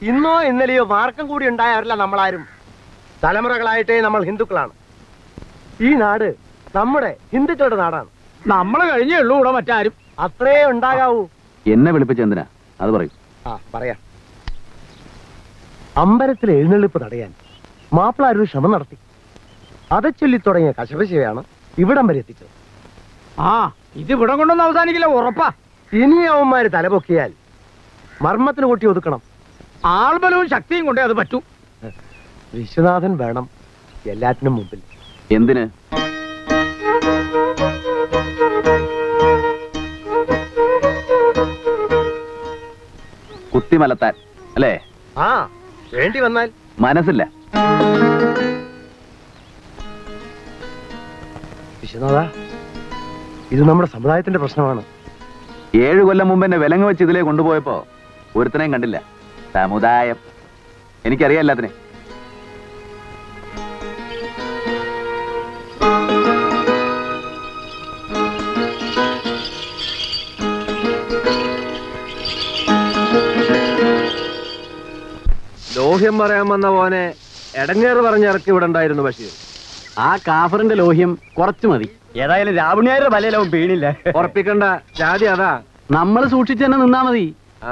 ഇന്നോ ഇന്നലെയോ മാർക്കം കൂടി ഉണ്ടായവരല്ല നമ്മളാരും. തലമുറകളായിട്ടേ നമ്മൾ ഹിന്ദുക്കളാണ്. ഈ നാട് നമ്മുടെ ഹിന്ദുക്കളുടെ നാടാണ്. നമ്മള് കഴിഞ്ഞേ ഉള്ളൂ ഇവിടെ മറ്റാരും. അത്രേ ഉണ്ടാകാവൂ. എന്നെ വിളിപ്പിച്ചെന്തിനാ അത് പറയും. പറയാം. അമ്പലത്തിൽ എഴുന്നള്ളിപ്പ് തടയാൻ മാപ്പിളാരൊരു ശ്രമം നടത്തി. அதை ചൊല്ലി തുടങ്ങിയ കശപശയാണ് ഇവിടം വരെ എത്തിച്ചത്. ഇത് ഇവിടെ കൊണ്ടൊന്നും അവസാനിക്കില്ല, ഉറപ്പാ. ഇനി അവന്മാര് തലപൊക്കിയാൽ മർമ്മത്തിന് കൂട്ടി ഒതുക്കണം. ആൾബലവും ശക്തിയും കൊണ്ടേ അത് പറ്റൂ. വിശ്വനാഥൻ വേണം എല്ലാറ്റിനും മുമ്പിൽ. എന്തിന്? കുത്തിമലത്താൻ അല്ലേ? വേണ്ടി വന്നാൽ. മനസ്സില്ല. വിശ്വനാഥ, ഇത് നമ്മുടെ സമുദായത്തിന്റെ പ്രശ്നമാണ്. 7 കൊല്ലം മുമ്പ് എന്നെ വിലങ്ങ് വെച്ച് ഇതിലേ കൊണ്ടുപോയപ്പോ ഒരുത്തനെയും കണ്ടില്ല. സമുദായം എനിക്കറിയാം എല്ലാത്തിനെ. ലോഹ്യം പറയാൻ വന്ന പോനെ എടങ്ങേറ് പറഞ്ഞിറക്കി ഇവിടെ ഉണ്ടായിരുന്നു ബഷീർ. ആ കാഫറിന്റെ ലോഹ്യം കുറച്ചു മതി. ഏതായാലും രാവണിയാരുടെ വലയിലാവും വീണില്ല. ഉറപ്പിക്കണ്ട, ജാതി അതാ. നമ്മൾ സൂക്ഷിച്ചു തന്നെ നിന്നാ മതി.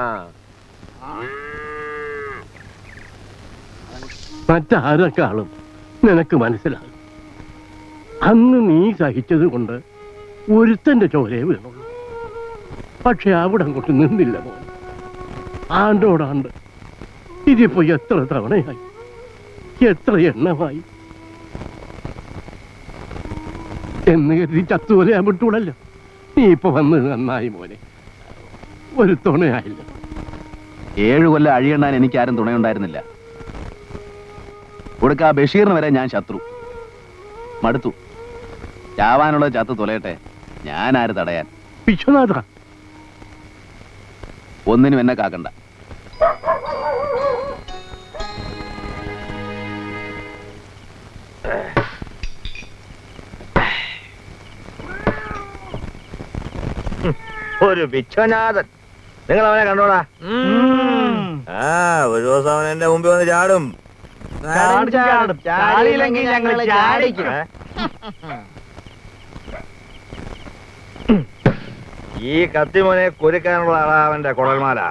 മറ്റാരെക്കാളും നിനക്ക് മനസ്സിലാകും. അന്ന് നീ സഹിച്ചത് കൊണ്ട് ഒരുത്തന്റെ ചോരയെ വീണുള്ളൂ. പക്ഷെ അവിടെ അങ്ങോട്ട് നിന്നില്ല മോൻ. ആണ്ടോടാണ്ട് ഇതിപ്പോ എത്ര തവണയായി, എത്ര എണ്ണമായി എന്ന് കരുതി ചത്തുപോലെ ഞാൻ വിട്ടൂടല്ലോ. നീ ഇപ്പൊ വന്ന് നന്നായി മോനെ. ഒരു തുണയായില്ല. 7 കൊല്ലം അഴിയണ്ണാൻ എനിക്കാരും തുണയുണ്ടായിരുന്നില്ല. കൊടുക്ക ബഷീറിന് വരെ ഞാൻ ശത്രു. മടുത്തു. ചാവാനുള്ള ചത്ത് തൊലയട്ടെ, ഞാനാര് തടയാൻ? വിശ്വനാഥ, ഒന്നിനും എന്നെ കാക്കണ്ട. ഒരു വിശ്വനാഥൻ. നിങ്ങൾ അവനെ കണ്ടോടാ? ഒരു ദിവസം അവൻ എന്റെ മുമ്പിൽ വന്ന് ചാടും. ഈ കത്തിമോനെ കുരുക്കാനുള്ള ആളാ അവന്റെ കുടൽമാല.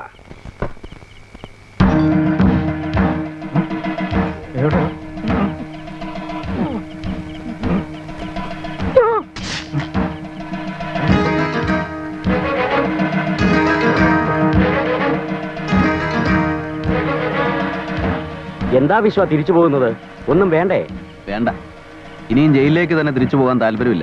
എന്താ വിശ്വ തിരിച്ചു പോകുന്നത്? ഒന്നും വേണ്ടേ? വേണ്ട. ഇനിയും ജയിലിലേക്ക് തന്നെ തിരിച്ചു പോകാൻ താല്പര്യമില്ല.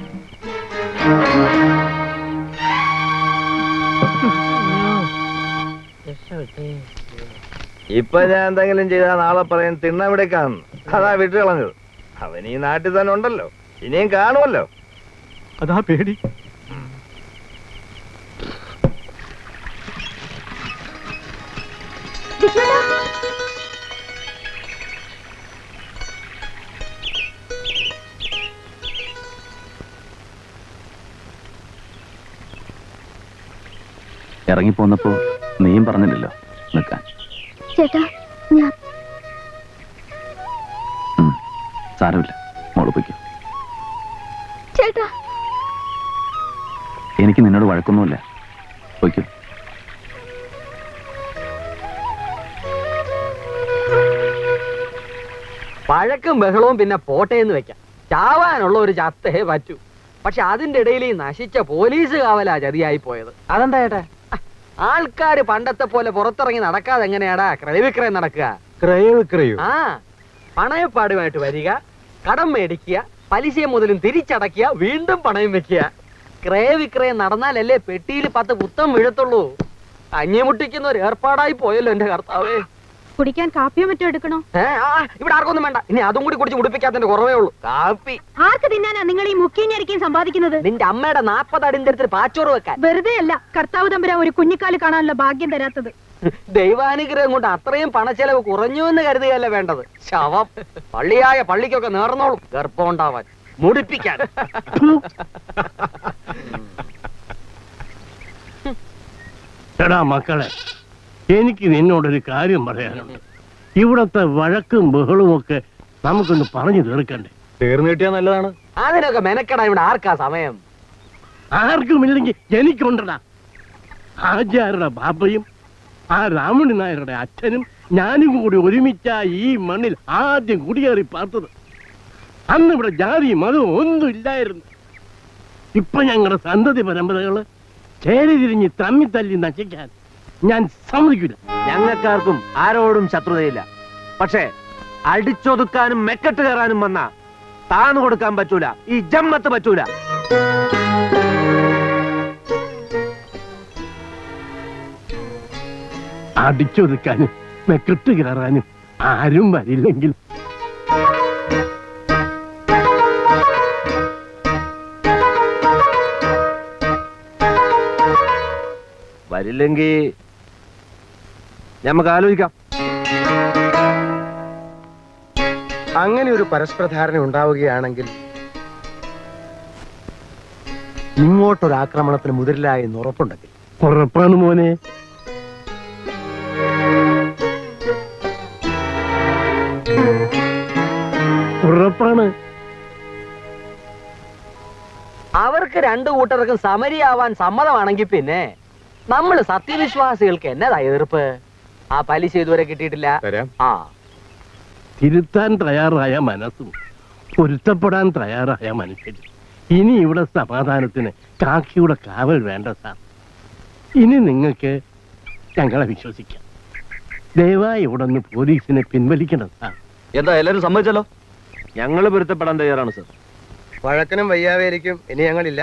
ഇപ്പൊ ഞാൻ എന്തെങ്കിലും ചെയ്താൽ നാളെ പറയും തിണ്ണവിടേക്കാന്ന്. അതാ വിട്ടു കളഞ്ഞത്. അവൻ ഈ നാട്ടിൽ തന്നെ ഉണ്ടല്ലോ, ഇനിയും കാണുമല്ലോ. അതാ പേടി. ഇറങ്ങിപ്പോന്നപ്പോ നീയും പറഞ്ഞില്ലല്ലോ നിൽക്കാൻ. ചേട്ടാ, സാരമില്ല, മോള് പോയിക്കോ. ചേട്ടാ, എനിക്ക് നിന്നോട് വഴക്കൊന്നുമില്ല, പോയിക്കോ. പഴക്കും ബഹളവും പിന്നെ പോട്ടേന്ന് വെക്കാം. ചാവാനുള്ള ഒരു ചത്തേ പറ്റൂ. പക്ഷെ അതിന്റെ ഇടയിൽ ഈ നശിച്ച പോലീസ് കാവലാ ചതിയായി പോയത്. അതെന്താ ചേട്ടാ? ആൾക്കാര് പണ്ടത്തെ പോലെ പുറത്തിറങ്ങി നടക്കാതെ എങ്ങനെയാടാ ക്രയവിക്രയം നടക്കുക? ക്രയവിക്രയോ? പണയപ്പാടുമായിട്ട് വരിക, കടം മേടിക്കുക, പലിശയും മുതലും തിരിച്ചടക്കുക, വീണ്ടും പണയം വെക്കുക. ക്രയവിക്രയം നടന്നാലല്ലേ പെട്ടിയിൽ 10 പുത്തം വീഴത്തുള്ളൂ. അഞ്ഞിമുട്ടിക്കുന്ന ഒരു ഏർപ്പാടായി പോയല്ലോ എന്റെ കർത്താവേ. കുടിക്കാൻ കാപ്പിയോ മറ്റോ എടുക്കണോ? ഇവിടെ ആർക്കൊന്നും വേണ്ട. ഇനി അതും കൂടി കുടിച്ച് മുടിപ്പിക്കാത്തതിന്റെ കുറവേ ഉള്ളൂ. കാപ്പി ആർക്ക് തിന്നാനാ നിങ്ങൾ ഈ മുക്കിഞ്ഞരിക്കും സമ്പാദിക്കുന്നത്? നിന്റെ അമ്മയുടെ 40 അടിന്തരത്തിൽ പാച്ചോറ് വെക്കാൻ. വെറുതെ അല്ല കർത്താവ് തമ്പുരാൻ ഒരു കുഞ്ഞിക്കാല് കാണാനുള്ള ഭാഗ്യം തരാത്തത്. ദൈവാനുഗ്രഹം കൊണ്ട് അത്രയും പണച്ചെലവ് കുറഞ്ഞു എന്ന് കരുതുകയല്ല വേണ്ടത്. ശവം പള്ളിയായ പള്ളിക്കൊക്കെ നേർന്നോളും ഗർഭം ഉണ്ടാവാൻ, മുടിപ്പിക്കാൻ. എടാ മക്കളെ, എനിക്ക് നിന്നോടൊരു കാര്യം പറയാനുണ്ട്. ഇവിടത്തെ വഴക്കും ബഹളവും ഒക്കെ നമുക്കൊന്ന് പറഞ്ഞു തീർക്കണ്ടേ? തീർന്നു കിട്ടിയാൽ നല്ലതാണ്. അതിനൊക്കെ മെനക്കെടാ ഇവിടെ ആർക്കാ സമയം? ആർക്കുമില്ലെങ്കിൽ എനിക്കുണ്ടടാ. ആചാരുടെ ബാബയും ആ രാമണി നായരുടെ അച്ഛനും ഞാനും കൂടി ഒരുമിച്ചാ ഈ മണ്ണിൽ ആദ്യം കുടിയേറി പാർത്തത്. അന്ന് ഇവിടെ ജാതി മതവും ഒന്നും ഇല്ലായിരുന്നു. ഇപ്പൊ ഞങ്ങളുടെ സന്തതി പരമ്പരകള് ചേരി തിരിഞ്ഞ് തമ്മിത്തല്ലി നശിക്കാൻ ഞാൻ സമ്മതിക്കില്ല. ഞങ്ങൾക്കാർക്കും ആരോടും ശത്രുതയില്ല. പക്ഷേ അടിച്ചൊതുക്കാനും മെക്കെട്ട് കയറാനും വന്ന താന്നു കൊടുക്കാൻ പറ്റൂല. ഈ ജമ്മത്ത് പറ്റൂല. അടിച്ചൊതുക്കാനും മെക്കെട്ട് കയറാനും ആരും വരില്ലെങ്കിൽ വരില്ലെങ്കിൽ നമുക്ക് ആലോചിക്കാം. അങ്ങനെ ഒരു പരസ്പര ധാരണ ഉണ്ടാവുകയാണെങ്കിൽ ഇങ്ങോട്ടൊരാക്രമണത്തിന് മുതിരില്ല എന്ന് ഉറപ്പുണ്ടെങ്കിൽ. ഉറപ്പാണ് മോനെ. ഉറപ്പാണ്. അവർക്ക് രണ്ടു കൂട്ടർക്കും സമരിയാവാൻ സമ്മതമാണെങ്കിൽ പിന്നെ നമ്മൾ സത്യവിശ്വാസികൾക്ക് എന്നതാ എതിർപ്പ്? ആ പലിശ ഇതുവരെ കിട്ടിയിട്ടില്ല. ആ തിരുത്താൻ തയ്യാറായ മനസ്സും പൊരുത്തപ്പെടാൻ തയ്യാറായ മനുഷ്യരും. ഇനി ഇവിടെ സമാധാനത്തിന് കാക്കിയുടെ കാവൽ വേണ്ട സാർ. ഇനി നിങ്ങൾക്ക് ഞങ്ങളെ വിശ്വസിക്കാം. ദയവായി ഇവിടെ നിന്ന് പോലീസിനെ പിൻവലിക്കണം സാർ. എന്താ എല്ലാരും സമ്മതിച്ചല്ലോ? ഞങ്ങൾ പൊരുത്തപ്പെടാൻ തയ്യാറാണ് സർ. വഴക്കനും വയ്യാവേലിക്കും ഇനി ഞങ്ങളില്ല.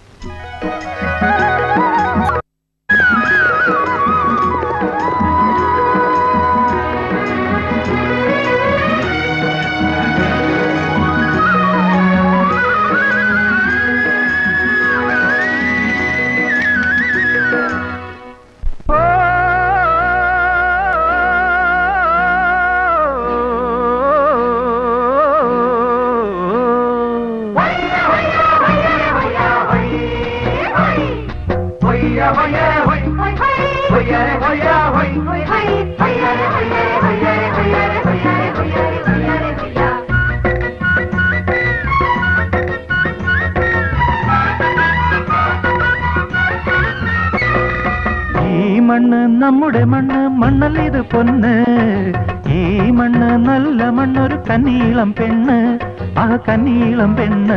മണ്ണ് നമ്മുടെ മണ്ണ്, മണ്ണല്ലിത് പൊന്ന്. ഈ മണ്ണ് നല്ല മണ്ണൊരു കന്നീളം പെണ്ണ്, ആ കന്നീളം പെണ്ണ്.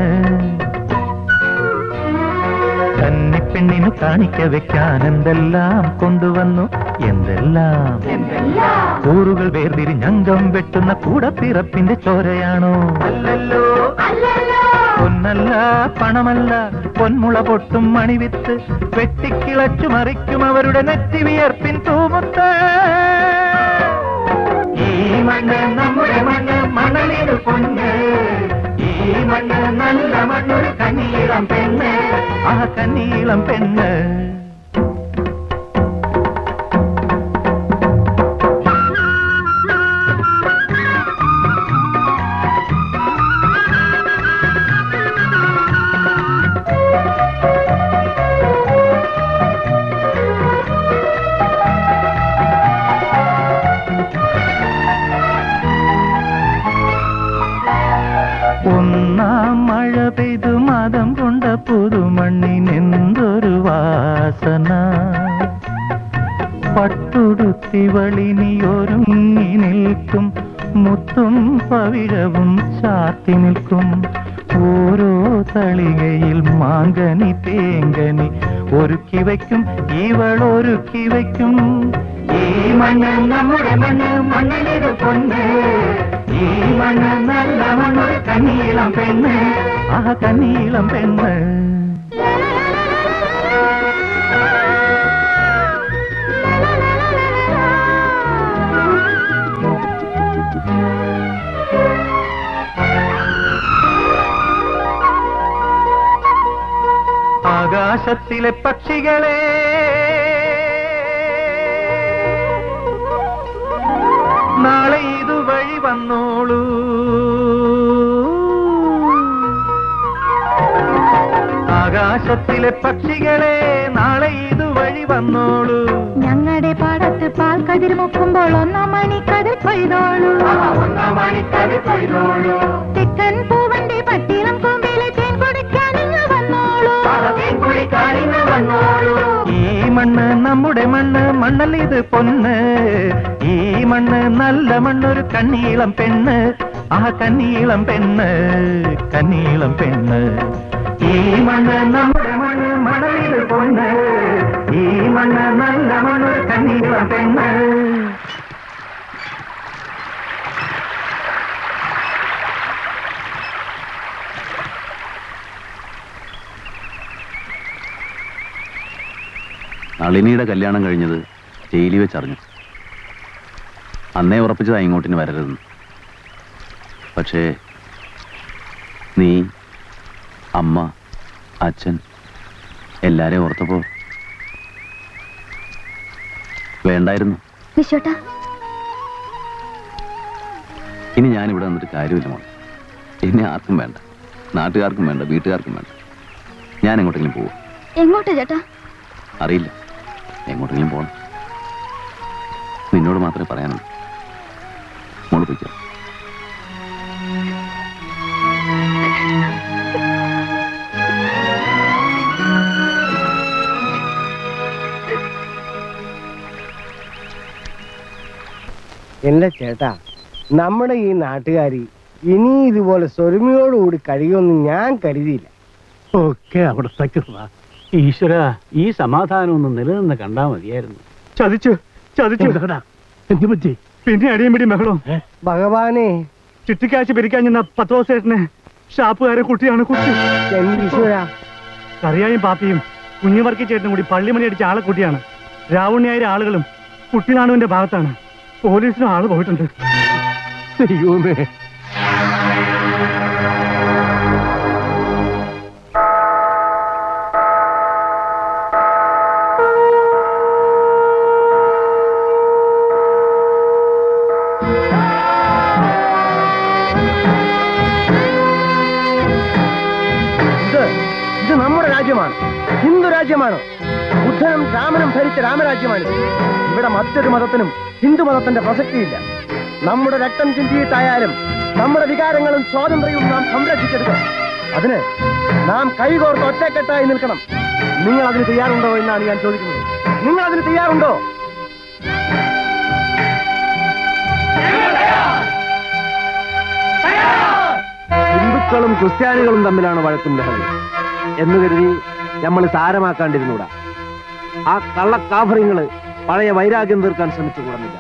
കന്നിപ്പെണ്ണിനു കാണിക്ക വെക്കാൻ എന്തെല്ലാം കൊണ്ടുവന്നു, എന്തെല്ലാം. കൂറുകൾ വേർതിരിഞ്ഞങ്കം വെട്ടുന്ന കൂടപ്പിറപ്പിന്റെ ചോരയാണോ? അല്ലല്ലോ. പൊന്നല്ല പണമല്ല, പൊന്മുള പൊട്ടും മണിവിത്ത് വെട്ടിക്കിളച്ചു മറിക്കും അവരുടെ നെറ്റി വിയർപ്പിൻ തൂമുത്ത്. ഈ മണ്ണ് നമ്മുടെ മണ്ണ്, മണലിൽ പൊന്ന്. ഈ മണ്ണ് നല്ല മണ്ണൊരു കന്നീളം പെണ്ണ്, ആ കന്നീളം പെണ്ണ്. ഒന്നാം മഴ പെയ്തു മതം കൊണ്ട പുതുമണ്ണിനെന്തൊരു വാസന. പട്ടുടുത്തിവളിനിയൊരുങ്ങി നിൽക്കും, മുത്തും പവിഴവും ചാത്തി നിൽക്കും. ഓരോ തളികയിൽ മാങ്കനി തേങ്കനി ഒരുക്കി വയ്ക്കും, ഇവളൊരുക്കി വയ്ക്കും. ഈ മണ്ണ് നമ്മുടെ മണ്ണ്, മണ്ണിലിത് പൊന്ന്. ഈ മണ്ണ് നല്ല മണ്ണൊരു കന്നീളം പെണ്ണ്, ആ കന്നീളം പെണ്ണ്. ആകാശത്തിലെ പക്ഷികളെ നാളെ ഇതുവഴി വന്നോളൂ. ആകാശത്തിലെ പക്ഷികളെ നാളെ ഇതുവഴി വന്നോളൂ. ഞങ്ങളുടെ പാടത്ത് പാൽ കതിർ മുക്കുമ്പോൾ 1 മണിക്കതിർ കൊയ്തോളൂ. തെക്കൻ പൂവന്റെ പട്ടിളം കൊമ്പിലെ തേൻ കുടിക്കാൻ ഇങ്ങ് വന്നോളൂ. ഈ മണ്ണ് നമ്മുടെ മണ്ണ്, മണ്ണല്ലിത് പൊന്ന്. ഈ മണ്ണ് നല്ല മണ്ണൊരു കണ്ണീളം പെണ്ണ്. ആ കണ്ണീളം പെണ്ണ്, കണ്ണീളം പെണ്ണ്. ഈ മണ്ണ് നമ്മുടെ മണ്ണ്, മണലിത് പൊന്ന്. ഈ മണ്ണ് നല്ല മണ്ണൊരു കണ്ണീളം പെണ്ണ്. നളിനിയുടെ കല്യാണം കഴിഞ്ഞത് ജയിലിൽ വെച്ചറിഞ്ഞു. അന്നേ ഉറപ്പിച്ചതാ ഇങ്ങോട്ടിന് വരരുതെന്ന്. പക്ഷേ നീ, അമ്മ, അച്ഛൻ എല്ലാരെയും ഓർത്തപ്പോ വേണ്ടായിരുന്നു. ഇനി ഞാനിവിടെ വന്നിട്ട് കാര്യമില്ല മോളെ. എന്നെ ആർക്കും വേണ്ട, നാട്ടുകാർക്കും വേണ്ട, വീട്ടുകാർക്കും വേണ്ട. ഞാൻ എങ്ങോട്ടെങ്കിലും പോവും. എങ്ങോട്ടാ ചേട്ടാ? അറിയില്ല, എങ്ങോട്ടെങ്കിലും പോകണം. നിന്നോട് മാത്രമേ പറയാനുള്ളൂ. മോള് പോയിക്കോ. എന്റെ ചേട്ടാ, നമ്മുടെ ഈ നാട്ടുകാരി ഇനി ഇതുപോലെ സ്വരുമയോടുകൂടി കഴിയുമെന്ന് ഞാൻ കരുതിയില്ല. ഒക്കെ അവിടെ സക്കൃത. ഈശ്വര, ഈ സമാധാനം ഒന്ന് നിലനിന്ന് കണ്ടാ മതിയായിരുന്നു. ചതിച്ചു ചതിച്ചു. എന്ത് പറ്റി? പിന്നെ അടിയും പിടിയും ബഹളം. ഭഗവാനെ, ചുറ്റിക്കാഴ്ച പിരിക്കാൻ ചെന്ന പത്തോസേട്ടനെ ഷാപ്പുകാരെ കുട്ടിയാണ് കുട്ടി. എന്റെ ഈശ്വര. കറിയായും പാപ്പിയും കുഞ്ഞുവർക്കി ചേട്ടനും കൂടി പള്ളിമണി അടിച്ച ആളെ കുട്ടിയാണ്. രാവുണ്ണിയായിരം ആളുകളും കുട്ടിനാണുവിന്റെ ഭാഗത്താണ്. പോലീസിനും ആള് പോയിട്ടുണ്ട്. ദൈവമേ. ഇത് നമ്മുടെ രാജ്യമാണ്, ഹിന്ദു രാജ്യമാണ്. ബുദ്ധനും രാമനും ഭരിച്ച രാമരാജ്യമാണ്. ഇവിടെ മറ്റൊരു മതത്തിനും ഹിന്ദു മതത്തിന്റെ പ്രസക്തിയില്ല. നമ്മുടെ രക്തം ചിന്തിയിട്ടായാലും നമ്മുടെ വികാരങ്ങളും സ്വാതന്ത്ര്യവും നാം സംരക്ഷിച്ചെടുക്കണം. അതിന് നാം കൈകോർത്ത് ഒറ്റക്കെട്ടായി നിൽക്കണം. നിങ്ങൾ അതിന് തയ്യാറുണ്ടോ എന്നാണ് ഞാൻ ചോദിക്കുന്നത്. നിങ്ങൾ അതിന് തയ്യാറുണ്ടോ? ഹിന്ദുക്കളും ക്രിസ്ത്യാനികളും തമ്മിലാണ് വഴക്കും ലഹളി എന്ന് കരുതി നമ്മൾ സാരമാക്കാണ്ടിരുന്നൂടാ. ആ കള്ളക്കാഫറിങ്ങള് പഴയ വൈരാഗ്യം തീർക്കാൻ ശ്രമിച്ചു കൂടുന്നില്ല.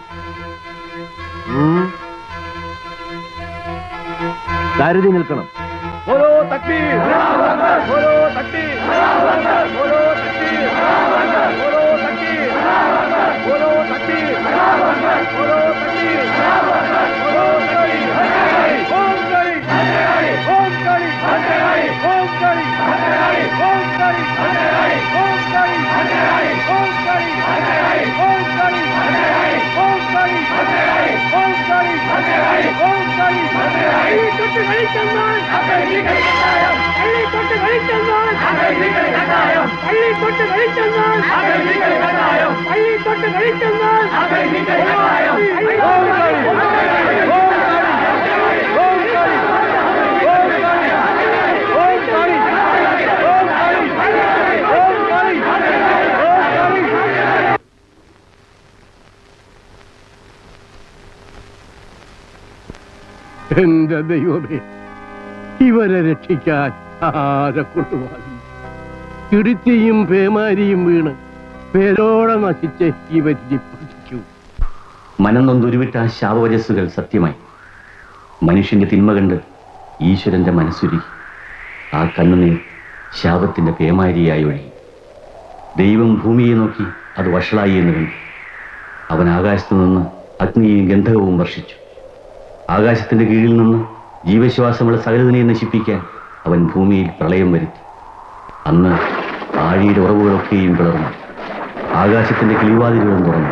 കരുതി നിൽക്കണം. ഓരോ തക്ബീർ, ഓരോ തക്ബീർ, ഓരോ തക്ബീർ, ഓരോ തക്ബീർ, ഓരോ തക്ബീർ, ഓരോ തക്ബീർ, ഓരോ തക്ബീർ. ഓം കളി, ഓം കളി, ഓം കളി, ഓം കളി, ഓം കളി, ഓം കളി, ഓം കളി, ഓം കളി, ഓം കളി, ഓം കളി. പള്ളി തൊട്ട് കളിച്ചെന്നാൽ പള്ളി തൊട്ട് കളിച്ചെന്നാൽ പള്ളി തൊട്ട് കളിച്ചെന്നാൽ പള്ളി തൊട്ട് കളിച്ചെന്നാൽ എന്റെ ദൈവമേ, ഇവരെ രക്ഷിക്കാൻ ആരെ കൊണ്ടുപോകും? ഇടുത്തിയും പേമാരിയും വീണ് പേരോടെ നശിച്ച് ഇവരിനി പഠിക്കൂ. മനം നൊന്തുരുവിട്ട ആ ശാപവരസ്സുകൾ സത്യമായി. മനുഷ്യന്റെ തിന്മ കണ്ട് ഈശ്വരന്റെ മനസ്സുരി. ആ കണ്ണുനീർ ശാപത്തിന്റെ പേമാരിയായി ഒഴുകി. ദൈവം ഭൂമിയെ നോക്കി അത് വഷളായി എന്ന് കണ്ടു. അവൻ ആകാശത്തു നിന്ന് അഗ്നിയും ഗന്ധകവും വർഷിച്ചു. ആകാശത്തിന്റെ കീഴിൽ നിന്ന് ജീവശ്വാസമുള്ള സകലതിനെ നശിപ്പിക്കാൻ അവൻ ഭൂമിയിൽ പ്രളയം വരുത്തി. അന്ന് ആഴിയുടെ ഉറവുകളൊക്കെയും പിളർന്നു. ആകാശത്തിന്റെ കിളിവാതിലുകളും തുറന്നു.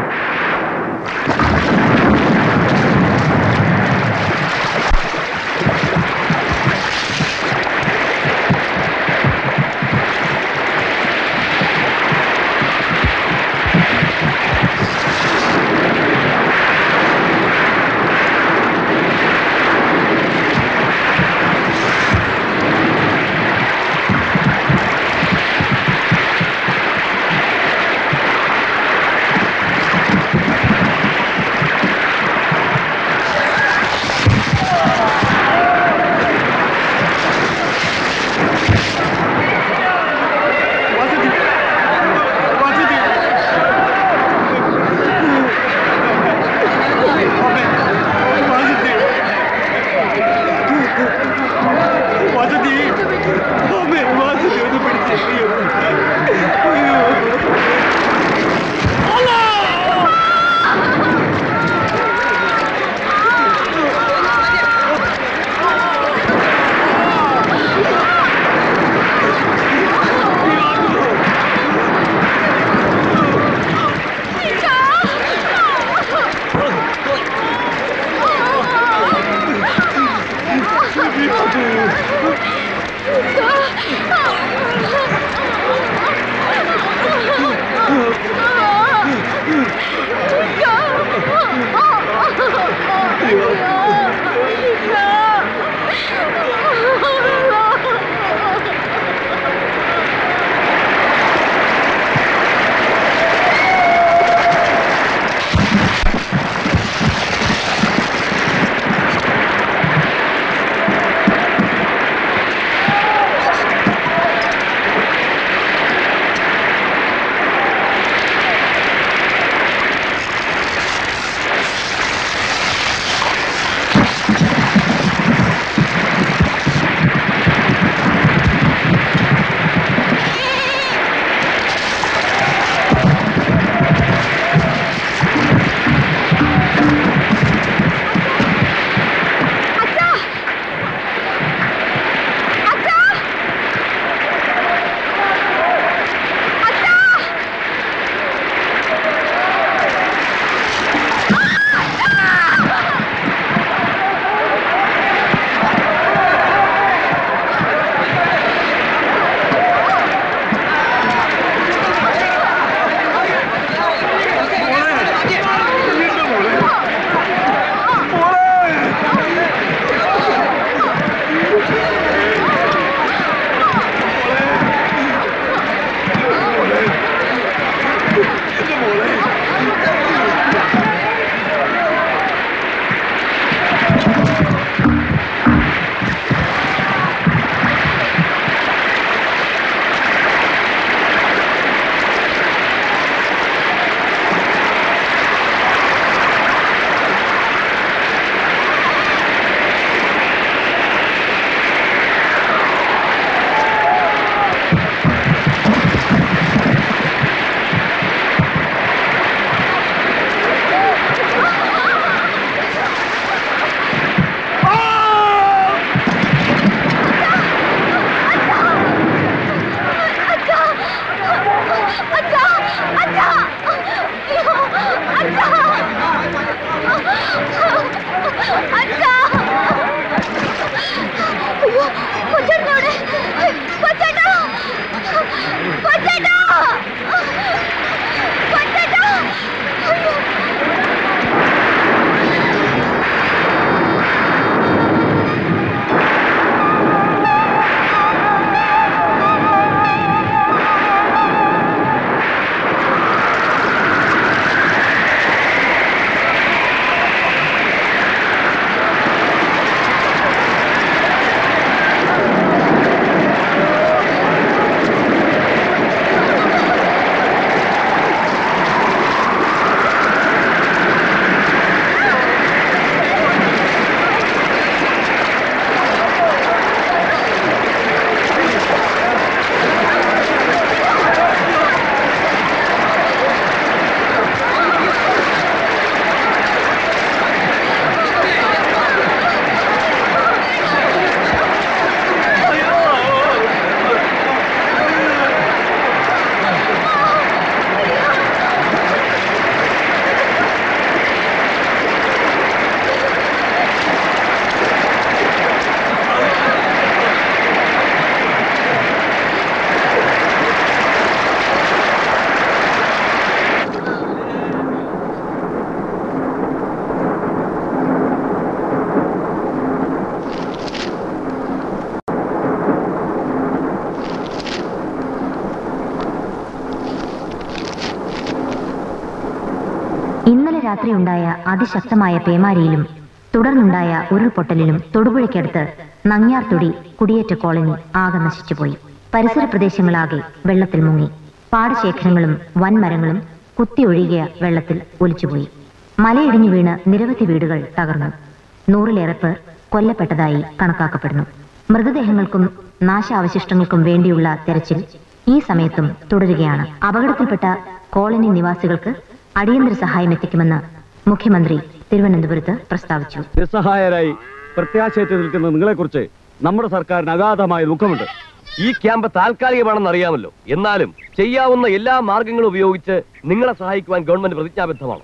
രാത്രിയുണ്ടായ അതിശക്തമായ പേമാരിയിലും തുടർന്നുണ്ടായ ഉരുൾപൊട്ടലിലും തൊടുപുഴയ്ക്കടുത്ത് നങ്ങ്യാർതൊടി കുടിയേറ്റ കോളനി ആകെ നശിച്ചുപോയി. പരിസര പ്രദേശങ്ങളാകെ വെള്ളത്തിൽ മുങ്ങി. പാടശേഖരങ്ങളും വൻമരങ്ങളും കുത്തിയൊഴുകിയ വെള്ളത്തിൽ ഒലിച്ചുപോയി. മലയിടിഞ്ഞു വീണ് നിരവധി വീടുകൾ തകർന്നു. 100-ലേറെ പേർ കൊല്ലപ്പെട്ടതായി കണക്കാക്കപ്പെടുന്നു. മൃതദേഹങ്ങൾക്കും നാശാവശിഷ്ടങ്ങൾക്കും വേണ്ടിയുള്ള തെരച്ചിൽ ഈ സമയത്തും തുടരുകയാണ്. അപകടത്തിൽപ്പെട്ട കോളനി നിവാസികൾക്ക് അടിയന്തര സഹായം എത്തിക്കുമെന്ന് മുഖ്യമന്ത്രി തിരുവനന്തപുരത്ത് പ്രസ്താവിച്ചു. നിസ്സഹായരായി പ്രത്യാശയത്തിൽ നിൽക്കുന്ന നിങ്ങളെക്കുറിച്ച് നമ്മുടെ സർക്കാരിന് അഗാധമായ ദുഃഖമുണ്ട്. ഈ ക്യാമ്പ് താൽക്കാലികമാണെന്ന് അറിയാമല്ലോ. എന്നാലും ചെയ്യാവുന്ന എല്ലാ മാർഗങ്ങളും ഉപയോഗിച്ച് നിങ്ങളെ സഹായിക്കുവാൻ ഗവൺമെന്റ് പ്രതിജ്ഞാബദ്ധമാണ്.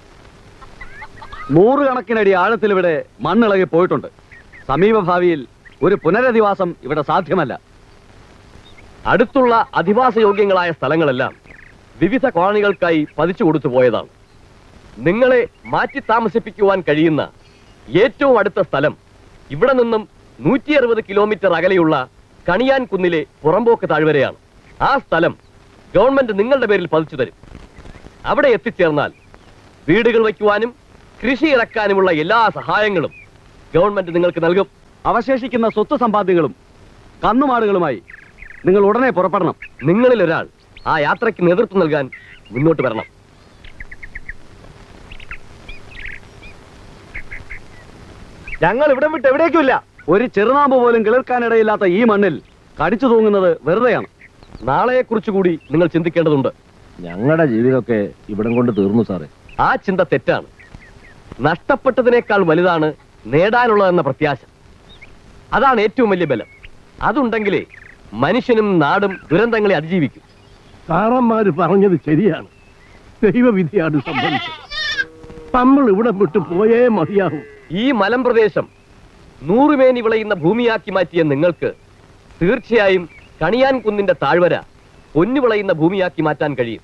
100 കണക്കിനടി ആഴത്തിൽ ഇവിടെ മണ്ണിളകി പോയിട്ടുണ്ട്. സമീപഭാവിയിൽ ഒരു പുനരധിവാസം ഇവിടെ സാധ്യമല്ല. അടുത്തുള്ള അധിവാസ യോഗ്യങ്ങളായ സ്ഥലങ്ങളെല്ലാം വിവിധ കോളനികൾക്കായി പതിച്ചു കൊടുത്തു പോയതാണ്. നിങ്ങളെ മാറ്റി താമസിപ്പിക്കുവാൻ കഴിയുന്ന ഏറ്റവും അടുത്ത സ്ഥലം ഇവിടെ നിന്നും 160 കിലോമീറ്റർ അകലെയുള്ള കണിയാൻ കുന്നിലെ പുറമ്പോക്ക് താഴ്വരയാണ്. ആ സ്ഥലം ഗവൺമെന്റ് നിങ്ങളുടെ പേരിൽ പതിച്ചു തരും. അവിടെ എത്തിച്ചേർന്നാൽ വീടുകൾ വയ്ക്കുവാനും കൃഷി ഇറക്കാനുമുള്ള എല്ലാ സഹായങ്ങളും ഗവൺമെന്റ് നിങ്ങൾക്ക് നൽകും. അവശേഷിക്കുന്ന സ്വത്ത് സമ്പാദ്യങ്ങളും കന്നുമാടുകളുമായി നിങ്ങൾ ഉടനെ പുറപ്പെടണം. നിങ്ങളിൽ ഒരാൾ ആ യാത്രയ്ക്ക് നേതൃത്വം നൽകാൻ മുന്നോട്ട് വരണം. ഞങ്ങൾ ഇവിടം വിട്ട് എവിടേക്കുമില്ല. ഒരു ചെറുനാമ്പ് പോലും കിളിർക്കാനിടയില്ലാത്ത ഈ മണ്ണിൽ കടിച്ചു തൂങ്ങുന്നത് വെറുതെയാണ്. നാളെയെക്കുറിച്ച് കൂടി നിങ്ങൾ ചിന്തിക്കേണ്ടതുണ്ട്. ഞങ്ങളുടെ ജീവിതമൊക്കെ ഇവിടം കൊണ്ട് തീർന്നു സാറേ. ആ ചിന്ത തെറ്റാണ്. നഷ്ടപ്പെട്ടതിനേക്കാൾ വലുതാണ് നേടാനുള്ളതെന്ന പ്രത്യാശ. അതാണ് ഏറ്റവും വലിയ ബലം. അതുണ്ടെങ്കിലേ മനുഷ്യനും നാടും ദുരന്തങ്ങളെ അതിജീവിക്കും. സാറന്മാര് പറഞ്ഞത് ശരിയാണ്. ദൈവവിധിയാണ് സംഭവിച്ചത്. നമ്മൾ ഇവിടെ വിട്ടു പോയേ മതിയാകും. ഈ മലമ്പ്രദേശം 100 മേനി വിളയുന്ന ഭൂമിയാക്കി മാറ്റിയ നിങ്ങൾക്ക് തീർച്ചയായും കണിയാൻ കുന്നിന്റെ താഴ്വര പൊന്നു വിളയുന്ന ഭൂമിയാക്കി മാറ്റാൻ കഴിയും.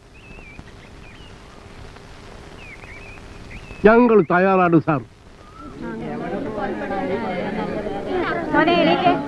ഞങ്ങൾ തയ്യാറാണ് സാർ.